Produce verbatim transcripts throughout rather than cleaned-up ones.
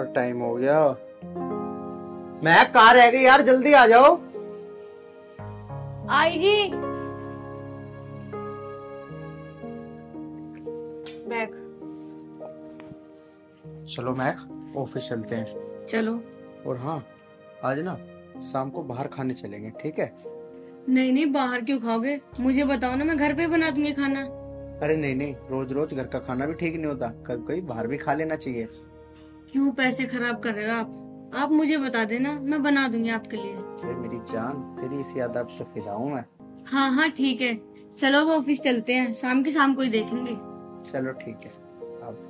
Time हो गया। मैं कहाँ रह गई यार, जल्दी आ जाओ। आई जी। बैग। चलो मैक, ऑफिस चलते हैं। चलो। और हाँ, आज ना शाम को बाहर खाने चलेंगे, ठीक है? नहीं नहीं, बाहर क्यों खाओगे? मुझे बताओ ना, मैं घर पे बना दूंगी खाना। अरे नहीं नहीं, रोज रोज घर का खाना भी ठीक नहीं होता, कभी कभी बाहर भी खा लेना चाहिए। क्यों पैसे खराब कर रहे हो आप? आप मुझे बता देना, मैं बना दूंगी आपके लिए। अरे मेरी जान, तेरी इस याद पे फिदा हूं मैं। हाँ हाँ ठीक है, चलो वो ऑफिस चलते हैं, शाम के शाम को ही देखेंगे। चलो ठीक है। अब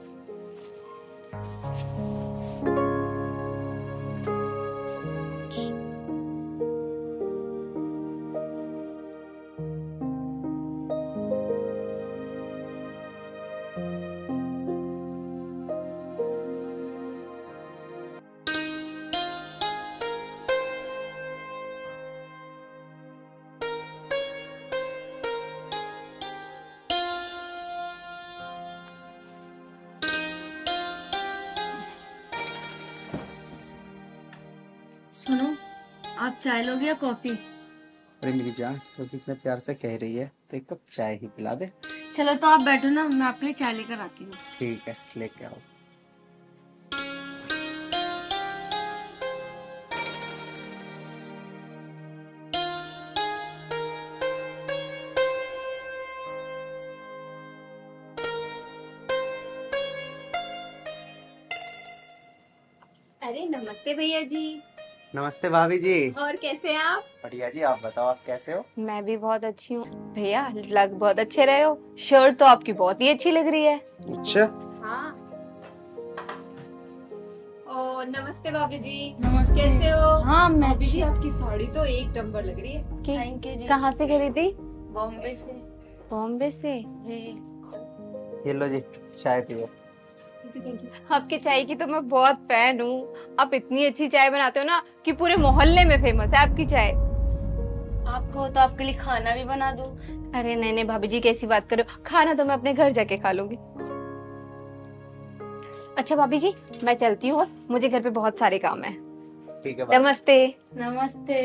सुनो, आप चाय लोगे या कॉफी? अरे मेरी जान, तो इतने प्यार से कह रही है तो एक कप चाय ही पिला दे। चलो तो आप बैठो ना, मैं आपके लिए चाय लेकर आती हूँ। ठीक है, लेके आओ। अरे नमस्ते भैया जी। नमस्ते भाभी जी। और कैसे हैं आप? बढ़िया जी, आप बताओ, आप कैसे हो? मैं भी बहुत अच्छी हूँ भैया, लग बहुत अच्छे रहे हो। शर्ट तो आपकी बहुत ही अच्छी लग रही है। अच्छा। हाँ। ओ नमस्ते भाभी जी। नमस्ते। कैसे हो? हाँ मैं भाभी जी अच्छी। आपकी साड़ी तो एक नंबर लग रही है। थैंक यू जी। कहाँ से खरीदी? बॉम्बे से। बॉम्बे से? जी। ये लो जी, चाय पियो। आपके चाय की तो मैं बहुत फैन हूँ। आप इतनी अच्छी चाय बनाते हो ना कि पूरे मोहल्ले में फेमस है आपकी चाय। आपको तो आपके लिए खाना भी बना दूँ। अरे नहीं नहीं भाभी जी, कैसी बात करो, खाना तो मैं अपने घर जाके खा लूंगी। अच्छा भाभी जी, मैं चलती हूँ, मुझे घर पे बहुत सारे काम है। ठीक है। नमस्ते। नमस्ते।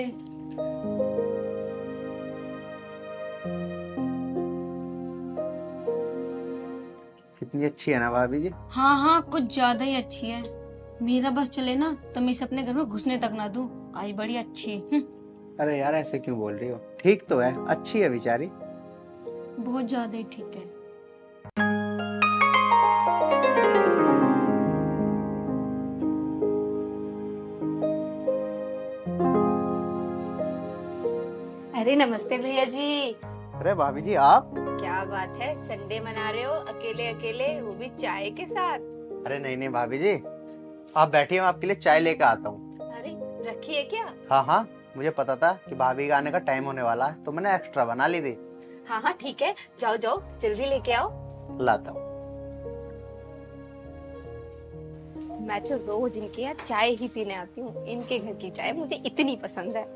कितनी अच्छी है ना भाभी जी? हाँ हाँ, कुछ ज्यादा ही अच्छी है। मेरा बस चले ना तो मैं इसे अपने घर में घुसने तक ना दूं। आई बड़ी अच्छी। हम्म, अरे यार, ऐसे क्यों बोल रही हो? ठीक तो है, अच्छी है बेचारी। बहुत ज्यादा ही ठीक है। अरे नमस्ते भैया जी। अरे भाभी जी, आप? क्या बात है, संडे मना रहे हो अकेले अकेले, वो भी चाय के साथ? अरे नहीं नहीं भाभी जी, आप बैठिए, मैं आपके लिए चाय लेकर आता हूँ। अरे रखी है क्या? हाँ हाँ, मुझे पता था कि भाभी के आने का टाइम होने वाला है, तो मैंने एक्स्ट्रा बना ली थी। हाँ हाँ ठीक है, जाओ जाओ जल्दी लेके आओ। लाता हूँ। मैं तो रोज इनके यहाँ चाय ही पीने आती हूँ, इनके घर की चाय मुझे इतनी पसंद है।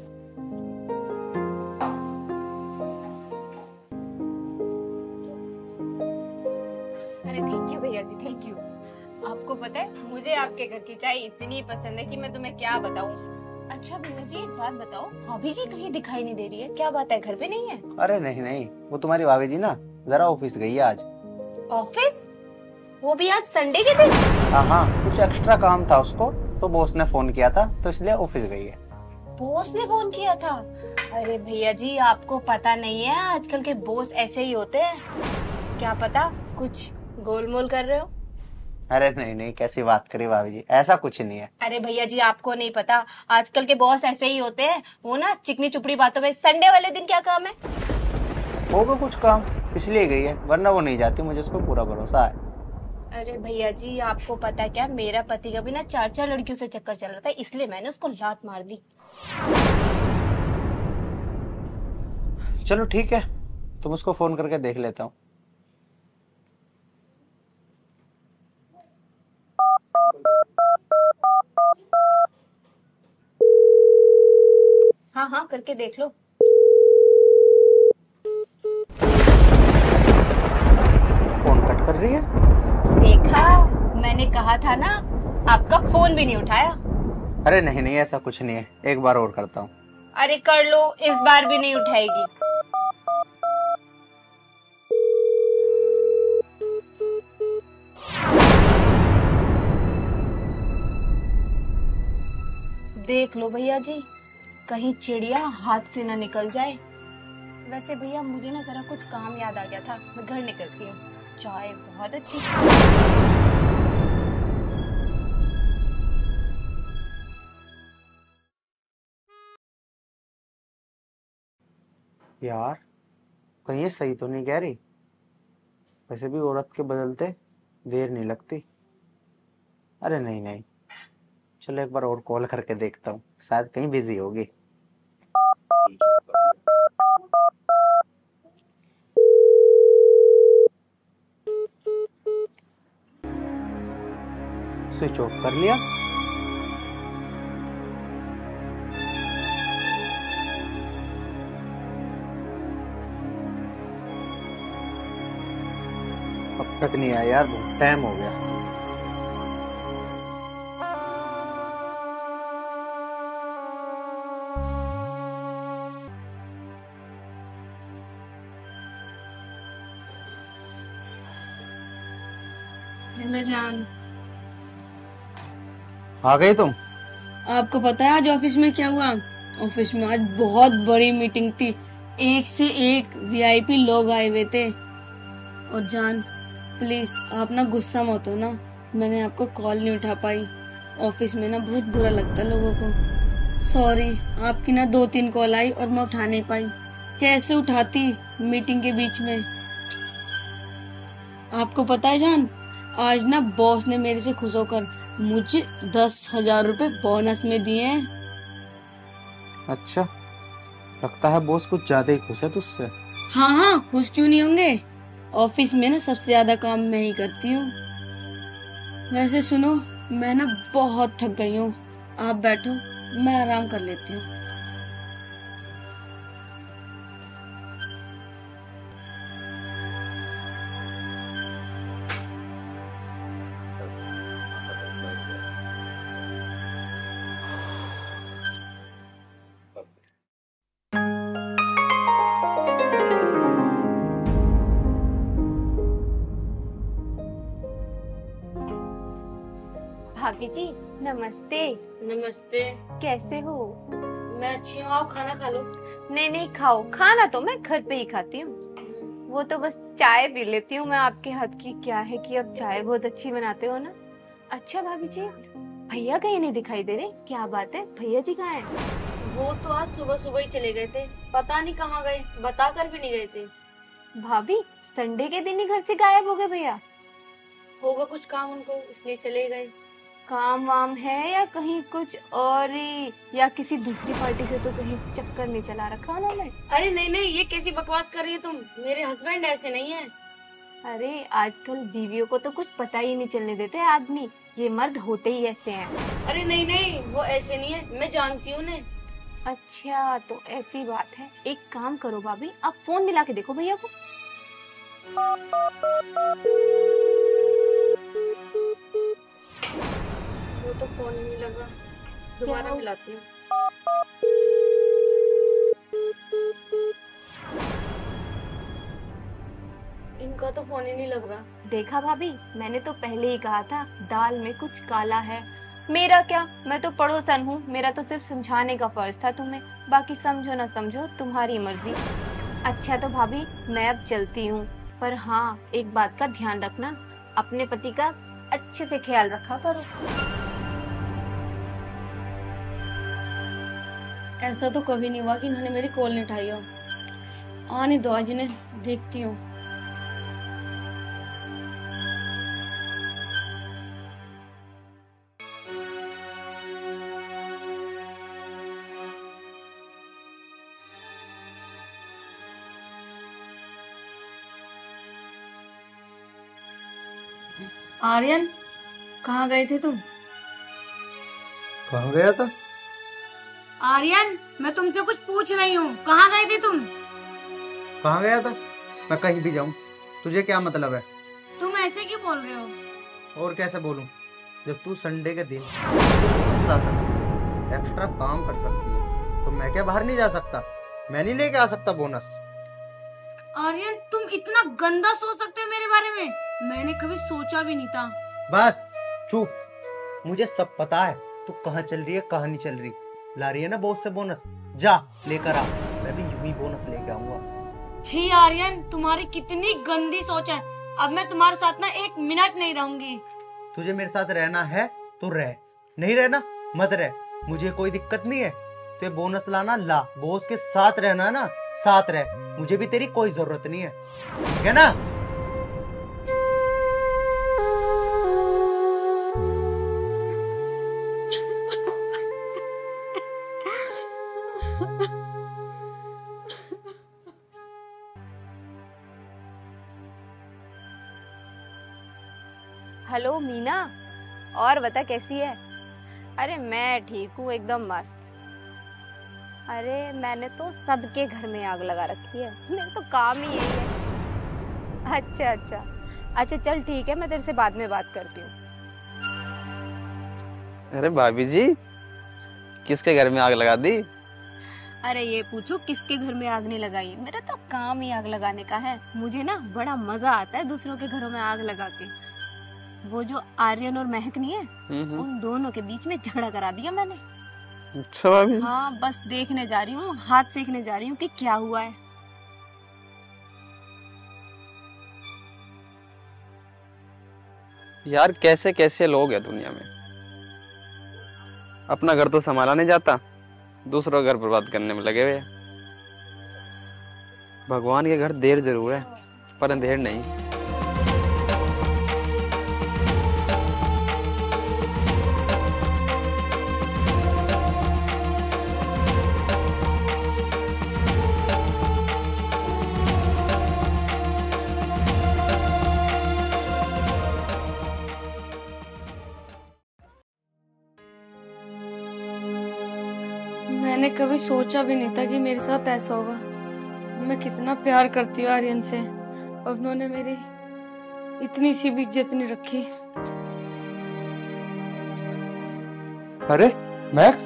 अरे थैंक यू भैया जी, थैंक यू। आपको पता है मुझे आपके घर की चाय इतनी पसंद है कि मैं तुम्हें क्या बताऊं। अच्छा भैया जी, एक बात बताओ, भाभी जी कहीं दिखाई नहीं दे रही है, क्या बात है, घर पे नहीं है? अरे नहीं नहीं, वो तुम्हारी भाभी जी ना जरा ऑफिस गई है आज। ऑफिस? वो भी आज संडे के दिन? हाँ हाँ, कुछ एक्स्ट्रा काम था उसको, तो बॉस ने फोन किया था, तो इसलिए ऑफिस गई है। बॉस ने फोन किया था? अरे भैया जी, आपको पता नहीं है आजकल के बॉस ऐसे ही होते हैं, क्या पता कुछ गोलमोल कर रहे हो। अरे नहीं नहीं, कैसी बात करी भाभी जी, ऐसा कुछ नहीं है। अरे भैया जी, आपको नहीं पता, आजकल के बॉस ऐसे ही होते हैं, वो ना चिकनी चुपड़ी बातों में। संडे वाले दिन क्या काम है? होगा कुछ काम, इसलिए गई है, वरना वो नहीं जाती, मुझे उस पर पूरा भरोसा है। अरे भैया जी, आपको पता है क्या, मेरा पति का भी ना चार चार लड़कियों से चक्कर चल रहा था, इसलिए मैंने उसको लात मार दी। चलो ठीक है, तुम उसको फोन करके देख लेता हूँ। हाँ हाँ करके देख लो। फोन कट कर रही है। देखा, मैंने कहा था ना, आपका फोन भी नहीं उठाया। अरे नहीं नहीं, ऐसा कुछ नहीं है, एक बार और करता हूँ। अरे कर लो, इस बार भी नहीं उठाएगी। देख लो भैया जी, कहीं चिड़िया हाथ से ना निकल जाए। वैसे भैया मुझे ना जरा कुछ काम याद आ गया था, मैं घर निकलती हूँ। चाय बहुत अच्छी यार कहीं ये सही तो नहीं कह रही। वैसे भी औरत के बदलते देर नहीं लगती। अरे नहीं नहीं, चलो एक बार और कॉल करके देखता हूँ, शायद कहीं बिजी होगी। स्विच ऑफ कर लिया। अब तक नहीं आया यार, बहुत टाइम हो गया। जान, आ गई तुम? आपको पता है आज ऑफिस में क्या हुआ? ऑफिस में आज बहुत बड़ी मीटिंग थी, एक से एक वीआईपी लोग आए हुए थे। और जान प्लीज आप ना गुस्सा मत हो ना, मैंने आपको कॉल नहीं उठा पाई। ऑफिस में ना बहुत बुरा लगता है लोगों को। सॉरी, आपकी ना दो तीन कॉल आई और मैं उठा नहीं पाई। कैसे उठाती मीटिंग के बीच में। आपको पता है जान, आज ना बॉस ने मेरे से खुश होकर मुझे दस हजार रूपए बोनस में दिए हैं। अच्छा, लगता है बॉस कुछ ज्यादा ही खुश है तुझसे। हाँ हाँ, खुश क्यों नहीं होंगे। ऑफिस में ना सबसे ज्यादा काम मैं ही करती हूँ। वैसे सुनो, मैं ना बहुत थक गई हूँ, आप बैठो मैं आराम कर लेती हूँ। भाभी जी नमस्ते। नमस्ते। कैसे हो? मैं अच्छी हूँ, आओ खाना खा लो। नहीं नहीं खाओ, खाना तो मैं घर पे ही खाती हूँ। वो तो बस चाय पी लेती हूँ मैं आपके हाथ की। क्या है कि आप चाय बहुत अच्छी बनाते हो ना। अच्छा भाभी जी, भैया कहीं नहीं दिखाई दे रहे, क्या बात है? भैया जी कहाँ हैं? वो तो आज सुबह सुबह ही चले गए थे, पता नहीं कहाँ गए, बता कर भी नहीं गए थे। भाभी संडे के दिन ही घर से गायब हो गए भैया? होगा कुछ काम उनको, इसलिए चले गए। काम वाम है या कहीं कुछ और ही, या किसी दूसरी पार्टी से तो कहीं चक्कर नहीं चला रखा उन्होंने? अरे नहीं नहीं, ये कैसी बकवास कर रही हो तुम, मेरे हस्बैंड ऐसे नहीं है। अरे आजकल बीवियों को तो कुछ पता ही नहीं चलने देते आदमी, ये मर्द होते ही ऐसे हैं। अरे नहीं नहीं, वो ऐसे नहीं है, मैं जानती हूँ उन्हें। अच्छा तो ऐसी बात है, एक काम करो भाभी, आप फोन मिला के देखो भैया को। वो तो फोन ही नहीं लग रहा, दोबारा मिलाती हूँ। इनका तो फोन ही नहीं लग रहा। देखा भाभी, मैंने तो पहले ही कहा था दाल में कुछ काला है। मेरा क्या, मैं तो पड़ोसन हूँ, मेरा तो सिर्फ समझाने का फर्ज था तुम्हें, बाकी समझो ना समझो तुम्हारी मर्जी। अच्छा तो भाभी मैं अब चलती हूँ, पर हाँ एक बात का ध्यान रखना, अपने पति का अच्छे से ख्याल रखा करो। ऐसा तो कभी नहीं हुआ कि इन्होंने मेरी कॉल नहीं उठाई हो। आने दो, आज इन्हें देखती हूँ। आर्यन, कहाँ गए थे तुम? कहाँ गया था? आर्यन, मैं तुमसे कुछ पूछ रही हूँ, कहाँ गए थे तुम? कहाँ गया था? मैं कहीं भी जाऊं, तुझे क्या मतलब है? तुम ऐसे क्यों बोल रहे हो? और कैसे बोलूं? जब तू संडे के दिन जा सकती है, एक्स्ट्रा काम कर सकती है, तो मैं क्या बाहर नहीं जा सकता? मैं नहीं लेके आ सकता बोनस? आर्यन, तुम इतना गंदा सोच सकते हो मेरे बारे में? मैंने कभी सोचा भी नहीं था। बस चुप। मुझे सब पता है तू कहाँ चल रही है, कहाँ नहीं चल रही। ला रही है ना बॉस से बोनस, जा लेकर आ। मैं भी यूं ही बोनस लेके आऊंगा। छी आर्यन, तुम्हारी कितनी गंदी सोच है। अब मैं तुम्हारे साथ ना एक मिनट नहीं रहूंगी। तुझे मेरे साथ रहना है तो रह, नहीं रहना मत रह, मुझे कोई दिक्कत नहीं है। तो बोनस लाना ला, बॉस के साथ रहना ना साथ रह, मुझे भी तेरी कोई जरूरत नहीं है, ठीक है ना? हेलो मीना, और बता कैसी है? अरे मैं ठीक हूँ, एकदम मस्त। अरे मैंने तो सबके घर में आग लगा रखी है, मेरा तो काम ही यही है। अच्छा अच्छा अच्छा चल ठीक है, मैं तेरे से बाद में बात करती हूँ। अरे भाभी जी, किसके घर में आग लगा दी? अरे ये पूछो किसके घर में आग नहीं लगाई, मेरा तो काम ही आग लगाने का है। मुझे ना बड़ा मजा आता है दूसरों के घरों में आग लगा के। वो जो आर्यन और महक नहीं है, उन दोनों के बीच में झगड़ा करा दिया मैंने। अच्छा भाभी। हाँ, बस देखने जा रही हूँ, हाथ सेकने जा रही हूँ कि क्या हुआ है। यार कैसे कैसे लोग हैं दुनिया में। अपना घर तो संभाला नहीं जाता, दूसरों का घर बर्बाद करने में लगे हुए। भगवान के घर देर जरूर है, पर अंधेर नहीं। मैंने कभी सोचा भी नहीं था कि मेरे साथ ऐसा होगा। मैं कितना प्यार करती हूँ आर्यन से, और उन्होंने मेरी इतनी सी भी इज्जत नहीं रखी। अरे महक,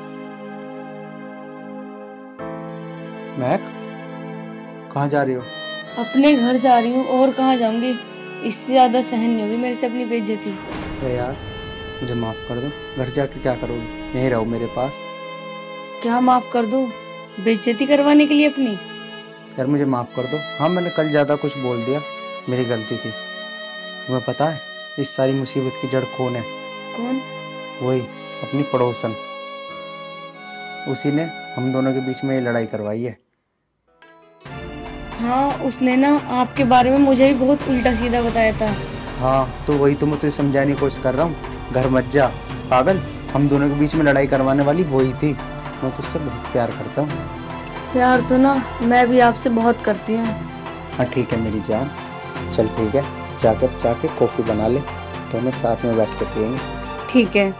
महक कहाँ जा रही हो? अपने घर जा रही हूँ, और कहाँ जाऊंगी। इससे ज्यादा सहन नहीं होगी मेरे से अपनी बेइज्जती। अरे यार मुझे माफ कर दो, घर जाके क्या करोगी? यहीं रहो मेरे पास। क्या माफ कर दूं? बेइज्जती करवाने के लिए अपनी? यार मुझे माफ कर दो। हाँ मैंने कल ज्यादा कुछ बोल दिया, मेरी गलती थी। तुम्हें पता है इस सारी मुसीबत की जड़ कौन है? कौन? वही अपनी पड़ोसन। उसी ने हम दोनों के बीच में ये लड़ाई करवाई है। हाँ, उसने ना आपके बारे में मुझे भी बहुत उल्टा सीधा बताया था। हाँ तो वही तो मैं तुझे समझाने की कोशिश कर रहा हूँ। घर मत जा पागल, हम दोनों के बीच में लड़ाई करवाने वाली वही थी। मैं तुझसे बहुत प्यार करता हूँ। प्यार तो ना मैं भी आपसे बहुत करती हूँ। हाँ ठीक है मेरी जान, चल ठीक है, जाकर जाके कॉफी बना ले, दोनों साथ में बैठ के पियेंगे। ठीक है।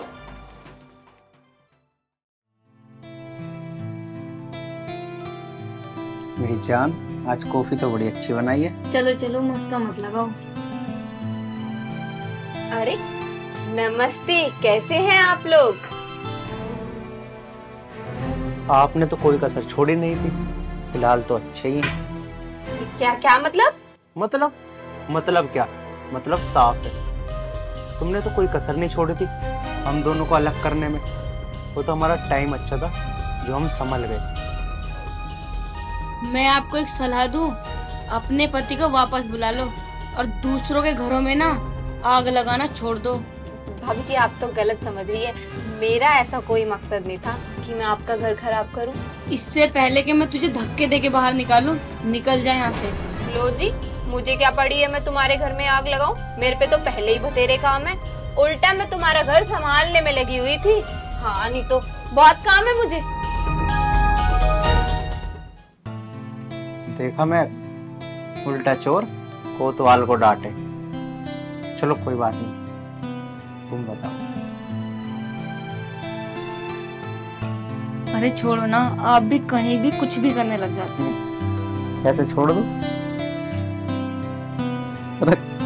मेरी जान आज कॉफी तो बड़ी अच्छी बनाई है। चलो चलो, मस्का मत लगाओ। अरे नमस्ते, कैसे हैं आप लोग? आपने तो कोई कसर छोड़ी नहीं थी, फिलहाल तो अच्छे ही हैं। क्या क्या मतलब? मतलब मतलब क्या मतलब? साफ है, तुमने तो कोई कसर नहीं छोड़ी थी हम दोनों को अलग करने में। वो तो हमारा टाइम अच्छा था जो हम संभल गए। मैं आपको एक सलाह दूं, अपने पति को वापस बुला लो और दूसरों के घरों में ना आग लगाना छोड़ दो। भाभी जी आप तो गलत समझ रही है, मेरा ऐसा कोई मकसद नहीं था कि मैं आपका घर खराब करूं। इससे पहले कि मैं तुझे धक्के दे के बाहर निकालूं, निकल जा यहाँ से। लो जी, मुझे क्या पड़ी है मैं तुम्हारे घर में आग लगाऊं? मेरे पे तो पहले ही बतेरे काम है, उल्टा मैं तुम्हारा घर संभालने में लगी हुई थी। हाँ नहीं तो बहुत काम है मुझे। देखा मैं, उल्टा चोर कोतवाल को डांटे। चलो कोई बात नहीं, तुम बताओ। अरे छोड़ो ना, आप भी कहीं भी कुछ भी करने लग जाते हैं। कैसे छोड़ दो? अरे